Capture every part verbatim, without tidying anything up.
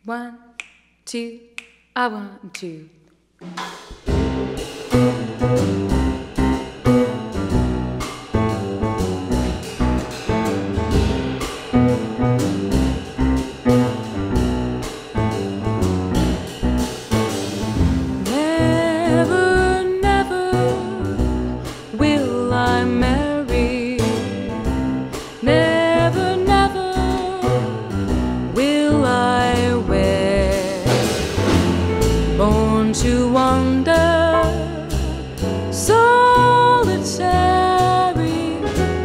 One, two, I want to. Never, never will I marry. Never, never will I wed. Born to wander, solitary,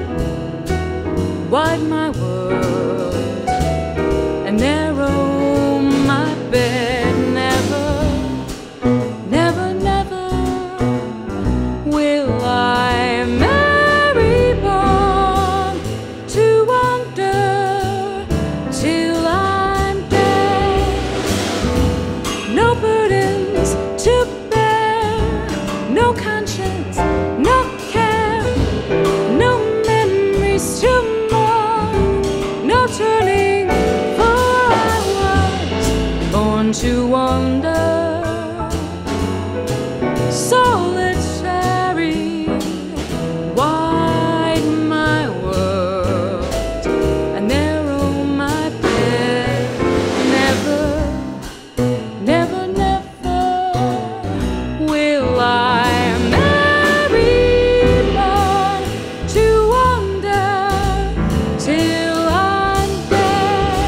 wide my world and narrow my bed. Never, never, never will I marry. Born to wander till I'm dead. No burdens to bear, no conscience, no care, no memories to mourn, no turning, for I was born to wander, solitary, wide my world and narrow my bed. Never, never, never will I marry. Born to wander till I'm dead.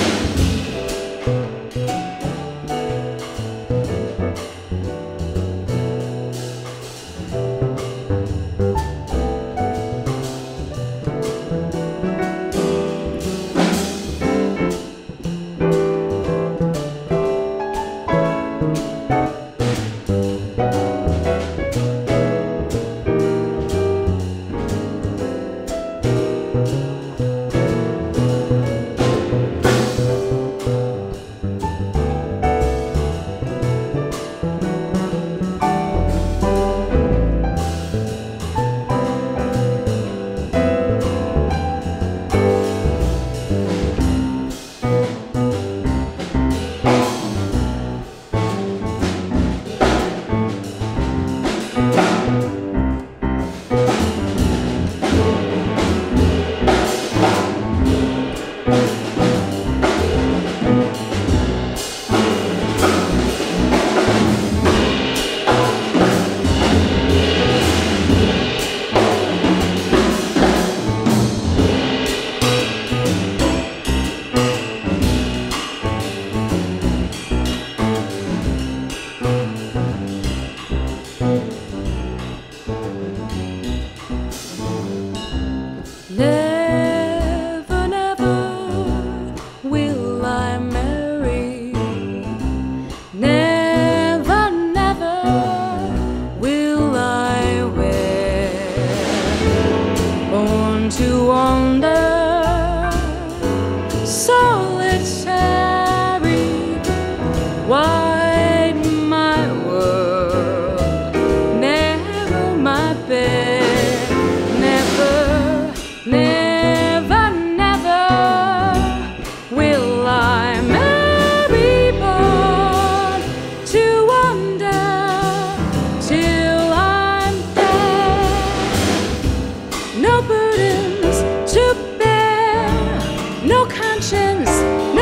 Never, never will I marry. Never, never will I wed. Born to wander, solitary, wide my world, narrow my bed. Never, never, never will I marry. Born to wander till I'm dead. No burdens to bear, no conscience,